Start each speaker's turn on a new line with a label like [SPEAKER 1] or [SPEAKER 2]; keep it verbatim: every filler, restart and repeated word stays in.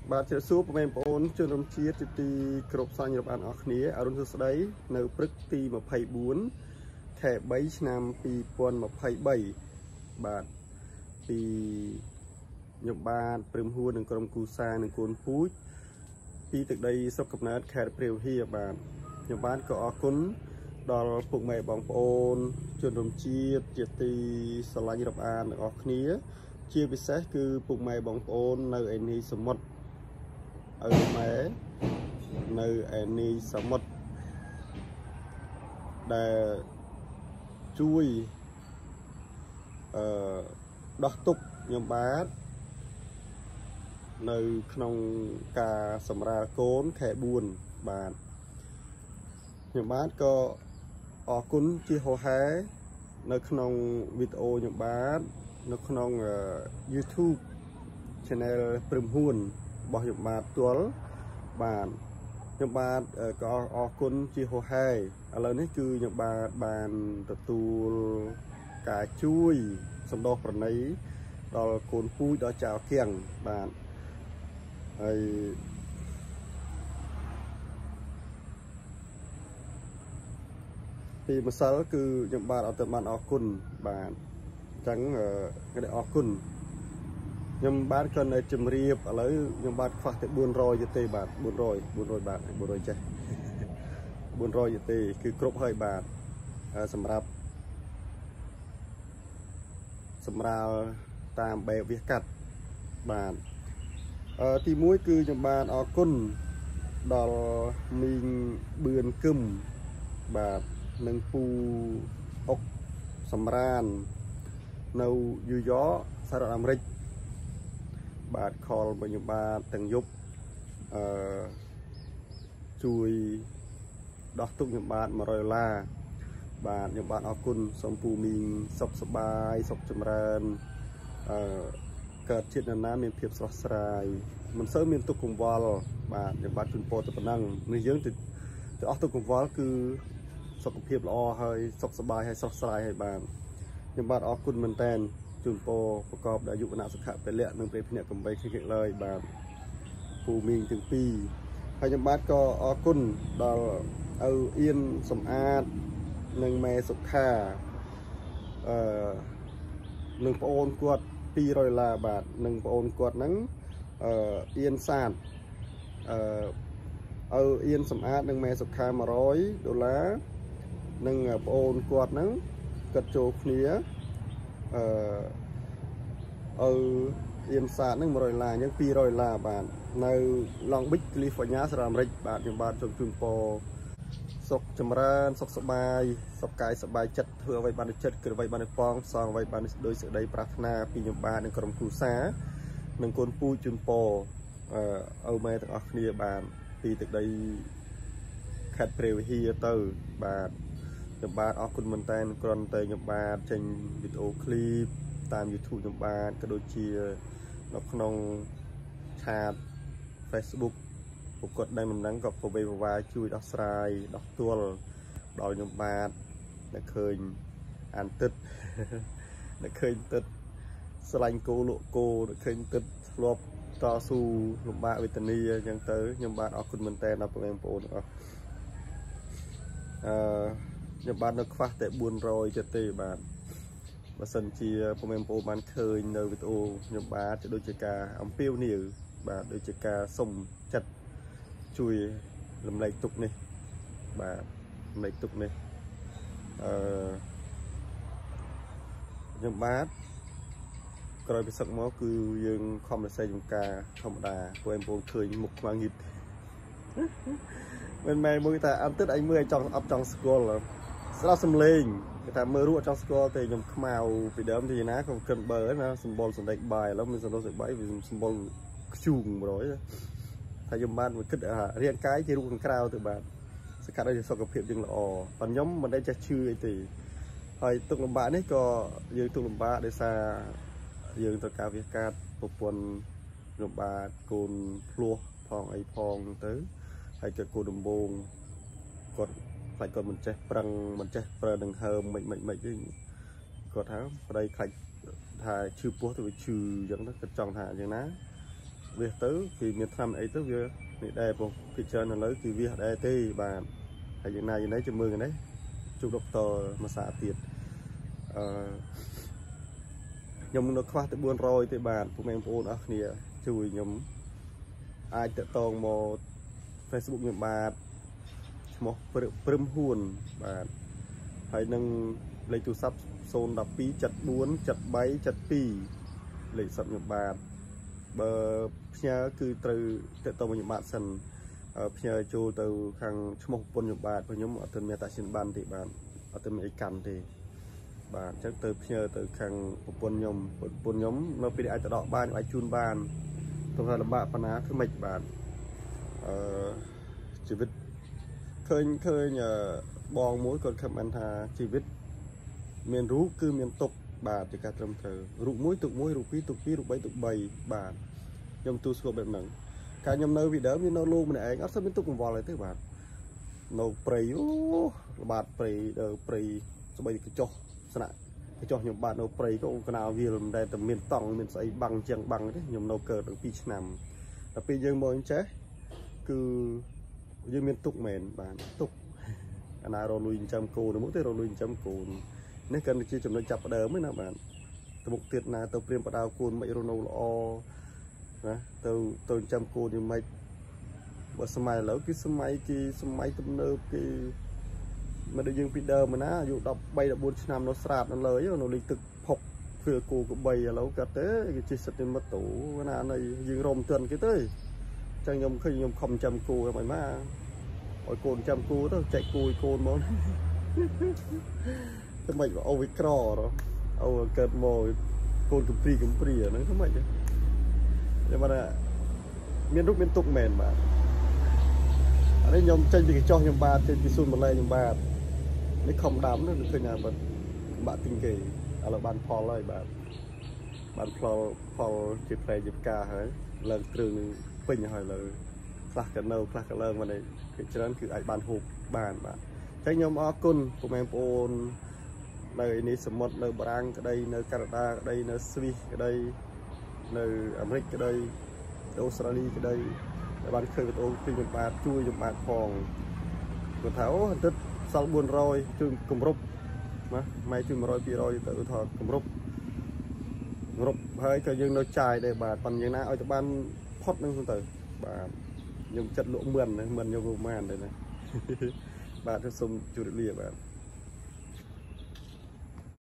[SPEAKER 1] បាទជាសួរបងប្អូនជនរួមជាតិជាទីគោរពសាញ់រាប់អានអស់គ្នាអរុនសួស្តីនៅព្រឹកទីម្ភៃបួនខែបីឆ្នាំពីរពាន់ម្ភៃបីបាទពីខ្ញុំបាទព្រឹមហួរនិងក្រុមគូសានិងកូនពូជពីទឹកដីស្រុកកំណើតខេត្តព្រះវិហារបាទខ្ញុំបាទក៏អរគុណដល់ពុកម៉ែបងប្អូនជនរួមជាតិជាទីស្រឡាញ់រាប់អានទាំងអស់គ្នាជាពិសេសគឺពុកម៉ែបងប្អូននៅឯនេះសមុទ្រឪម៉ែនៅឯនេះសមុទ្រដែលជួយអឺដោះទុកខ្ញុំបាទនៅក្នុងការសម្រាលកូនខែបួនបាទខ្ញុំបាទក៏អរគុណជាហោហែនៅក្នុងវីដេអូខ្ញុំបាទនៅក្នុង YouTube Channel ព្រឹមហួនរបស់ខ្ញុំបាទផ្ទាល់បាទខ្ញុំបាទក៏អរគុណជាហោហែឥឡូវនេះគឺខ្ញុំបាទបានទទួលការជួយសំដៅប្រណីដល់កូនពូជដល់ចៅគៀងបាទហើយពីម្សិលគឺខ្ញុំបាទអត់ទៅបានអរគុណបាទអញ្ចឹងគេអរគុណខ្ញុំបាទក៏នៅជំរាបឥឡូវខ្ញុំបាទខ្វះតែបួនរយទៀតទេបាទបួនរយបួនរយបាទបួនរយចេះបួនរយទៀតទេគឺគ្រប់ហើយបាទសម្រាប់សម្រាលតាមបែបវាកាត់បាទអឺទីមួយគឺខ្ញុំបាទអរគុណដល់មីងបឿនគឹមបាទនិងពូអុកសម្រាននៅយូយ៉កសហរដ្ឋអាមេរិកបាទខលរបស់ខ្ញុំបាទទាំងយប់អឺជួយដោះទុកខ្ញុំបាទមួយរយដុល្លារបាទខ្ញុំបាទអរគុណសូមពូមីងសុខសប្បាយសុខចម្រើនអឺកើតជាតិនរណាមានភាពស្រស់ស្រាយមិនសូវមានទុក្ខកង្វល់បាទខ្ញុំបាទជូនពរទៅប៉ុណ្ណឹងនេះយើងទៅទៅអស់ទុក្ខកង្វល់គឺសុខភាពល្អហើយសុខសប្បាយហើយស្រស់ស្រាយហើយបាទខ្ញុំបាទអរគុណមែនតើជូនពរប្រកបដោយអាយុវណ្ណៈសុខៈពលៈនិងព្រះភ្នាក់កំបីគ្នាឡើយបាទពូមីងទាំងពីរហើយខ្ញុំបាទក៏អរគុណដល់ឪអៀនសំអាតនិងម៉ែសុខាអឺនឹងប្អូនគាត់ពីររយដុល្លារបាទនឹងប្អូនគាត់ហ្នឹងអឺអៀនសាទអឺឪអៀនសំអាតនិងម៉ែសុខាមួយរយដុល្លារនិងប្អូនគាត់ហ្នឹងគាត់ចូលគ្នាអឺឪអៀនសាទនឹងមួយរយដុល្លារអញ្ចឹងពីររយដុល្លារបាទនៅ Long Beach California សហរដ្ឋអាមេរិកបាទខ្ញុំបាទសូមជូនពរសុខចម្រើនសុខសប្បាយសុខកាយសប្បាយចិត្តធ្វើអ្វីបានចិត្តគឺអ្វីបានប៉ងសងអ្វីបានដោយសេចក្តីប្រាថ្នាពីខ្ញុំបាទនិងក្រុមគ្រួសារនិងកូនពូជូនពរអឺឪម៉ែទាំងអស់គ្នាបាទពីទឹកដីខេត្តព្រះវិហារទៅបាទខ្ញុំបាទអរគុណមែនតើគ្រាន់តែខ្ញុំបាទចេញវីដេអូឃ្លីបតាម YouTube ខ្ញុំបាទក៏ដូចជានៅក្នុងឆាត Facebook ពួកគាត់ដែលមិនដឹងក៏ប្រវេប្រវាជួយដោះស្រាយដោះទួលដល់ខ្ញុំបាទដែលឃើញអានទឹកដែលឃើញទឹកស្រឡាញ់គោលក់គោដែលឃើញទឹកធ្លាប់តស៊ូលំបាកវេទនាអញ្ចឹងទៅខ្ញុំបាទអរគុណមែនតើដល់បងប្អូនទាំងអស់អឺខ្ញុំបាទនៅខ្វះតែបួនរយទៀតទេបាទបើសិនជាបងប្អូនបានឃើញនៅវីដេអូខ្ញុំបាទទៅដូចជាការអំពាវនាវបាទដូចជាការសុំចិត្តជួយរំលែកទុកនេះបាទរំលែកទុកនេះអឺខ្ញុំបាទក្រោយពីសឹកមកគឺយើងខំរសេចំការធម្មតាបងប្អូនឃើញមុខខ្មៅងឹតមិនមែនមួយតែអត់ទឹកអញមើលឲ្យចង់អត់ចង់ស្គាល់ស្ដាប់សំឡេងគេថាមើលរូបអត់ចង់ស្គាល់ទេខ្ញុំខ្មៅពីដើមទីណាក៏កិនបើណាសម្បល់សណ្ដែកបាយឥឡូវមានសណ្ដែកសណ្ដែកបាយវាសម្បល់ខ្ជូងម្ដងថាខ្ញុំបានមកគិតរាងកាយជារូបខាងក្រៅទៅបាទសកាត់ឲ្យសុខភាពយើងល្អប៉ុន្តែខ្ញុំមិនได้ចេះឈឺអីទេហើយទុកលំបាកនេះក៏យើងទុកលំបាកដោយសារយើងត្រូវការវាកាត់ប្រពន្ធខ្ញុំបាទកូនភ្លោះផងអីផងទៅហើយក៏គូដំបងគាត់ខ្លាចគាត់មិនចេះប្រឹងមិនចេះប្រើដង្ហើមមិនមិនមិនវិញគាត់ថាប្តីខ្លាចថាឈឺពោះទៅវាឈឺអញ្ចឹងទៅគាត់ចង់ថាអញ្ចឹងណា việc tới thì miền Nam ấy tới việc này đẹp không thị trường là lấy thì việc đây thì bà hay như này như đấy cho mừng đấy chụp độc tờ mà xả tiền nhom nó khoa tới buôn rồi thì bạn của mình phone ở nè chui nhom ai tự tông một Facebook nhom bạn một prim huồn bạn phải nâng lấy tu sắp xôn đập pí chặt buôn chặt bay chặt pì lấy sập nhom bạn bờ nhớ cứ từ tự tông nhom bạn sần nhớ chu từ hàng một buôn nhom bạn với nhóm ở trên mẹ tại trên bàn thì bạn ở trên mẹ cằn thì bạn chắc từ nhờ từ hàng buôn nhom buôn nhóm nó bị ai tự đọ ban ai chun ban tôi là bạn phản á thứ mịch bạn chỉ biết khơi khơi nhờ bong mối còn cầm ăn hà chỉ biết miền rú cứ miền tục bà thì cả trầm thờ rụng muối tục muối rụng pí tục pí rụng bay tục bầy bà nhom tu sửa bệnh nặng cả nhom nơi vì đỡ như nó luôn mình anh áp sát bên tục còn vò lại tới bạn nấu prey bạt prey đờ prey cho bay cái cho sẵn cái cho nhom bạn nấu prey có cái nào vì làm đây tầm miền tòng miền xây bằng chẳng bằng đấy nhom nấu cờ được pi nằm là pi dương mồi chết cứ dương miền tục mền bạn tục anh nào rồi lùi chăm cô nó muốn tới rồi lùi chăm cô nếu cần chia chấm nó chập đỡ mới nào bạn từ một tiết là từ priêm bắt đầu cồn mấy rồi o từ từ chăm cô thì mấy bữa sớm mai lỡ cái sớm mai cái sớm mai tụm nơ cái mà được dương Peter mà ná dụ đọc bay đọc bốn năm nó sạp nó lời nó lịch thực học vừa cô của bay lâu cả thế cái chia sẻ trên mất tủ cái nào này dương rồng tuần cái tới chẳng nhom khi nhom không chăm cô mày má hỏi cồn chăm cô đó chạy cùi cồn món thế mày bảo ôi cỏ đó ôi cợt mồi cồn cụm pri cụm pri nó không mày chứ nhưng mà là miền Trung miền tục mền mà ở đây nhom tranh thì cái cho nhom ba trên cái xuân một lay nhom ba nó không đám nó được nhà bạn bạn tinh kỳ là bạn Paul rồi bạn bạn Paul Paul chụp này chụp ca hết lần trường pin hỏi là class cái nâu class cái lơ mà này cái chuyệnคือai bàn hộp bàn bạn trái nhom ở côn của em ôn nơi này sầm một nơi Bang cái đây nơi Canada cái đây nơi Swiss cái đây nơi America cái đây Australia cái đây bạn khơi cái ô pin một bát chui một bát phòng một tháo hình thức sau buồn rồi chung cùng rúp mà mai chung rồi pi rồi tự thọ cùng rúp rúp hơi cho dương nó chài để bà còn như nào ở cho ban hot năng từ bà dùng chất lụa mườn này mườn nhiều màn đây này bà cho sum chủ địa lìa bạn